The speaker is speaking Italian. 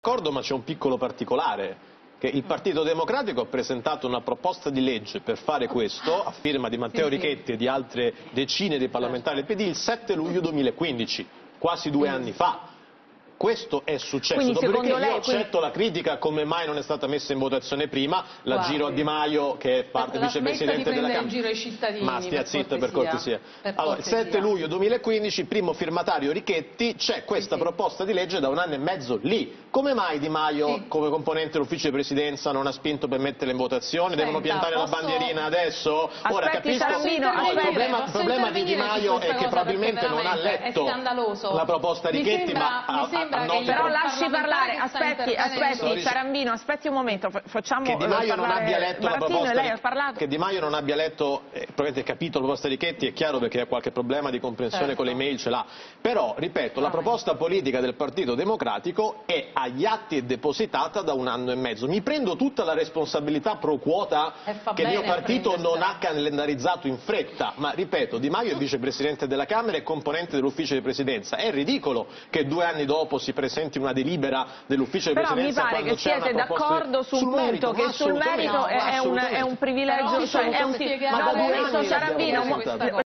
d'accordo, ma c'è un piccolo particolare. Che il Partito Democratico ha presentato una proposta di legge per fare questo, a firma di Matteo Richetti e di altre decine di parlamentari del PD, il 7 luglio 2015, quasi 2 anni fa. Questo è successo, Quindi, dopodiché lei, io accetto la critica come mai non è stata messa in votazione prima, la giro a Di Maio che è parte vicepresidente della Camera. In giro ai cittadini, ma stia zitto per cortesia. Allora, il 7 luglio 2015, primo firmatario Richetti, c'è questa proposta di legge da 1 anno e mezzo lì. Come mai Di Maio, come componente dell'ufficio di presidenza, non ha spinto per metterla in votazione? Devono piantare la bandierina adesso? Ora capisco, il problema di Di Maio è che probabilmente non ha letto la proposta Richetti, però lasci parlare, aspetti, Ciarambino, aspetti un momento, facciamo che Di Maio non abbia letto la proposta, lei ha parlato. Che Di Maio non abbia letto, probabilmente capito la proposta Richetti, è chiaro perché ha qualche problema di comprensione con le email, ce l'ha, però, ripeto, la proposta politica del Partito Democratico è agli atti depositata da 1 anno e mezzo. Mi prendo tutta la responsabilità pro quota che il mio partito non ha calendarizzato in fretta, ma ripeto, Di Maio è vicepresidente della Camera e componente dell'ufficio di presidenza. È ridicolo che 2 anni dopo si presenti una delibera dell'ufficio di presidenza. Però mi pare che siete d'accordo sul punto che sul merito è un privilegio, cioè è un Ciarambino,